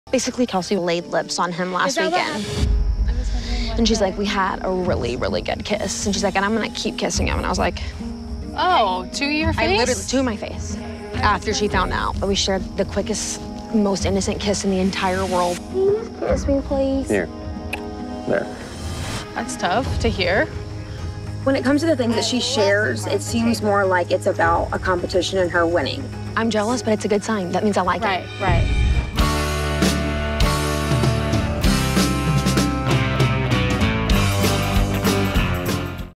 Basically, Kelsey laid lips on him last weekend. And she's like, we had a really, really good kiss. And she's like, and I'm gonna keep kissing him. And I was like, oh, to your face? I literally, to my face. After she found out. But we shared the quickest, most innocent kiss in the entire world. Please kiss me, please. Here. There. That's tough to hear. When it comes to the things that she shares, it seems more like it's about a competition and her winning. I'm jealous, but it's a good sign. That means I like it. Right.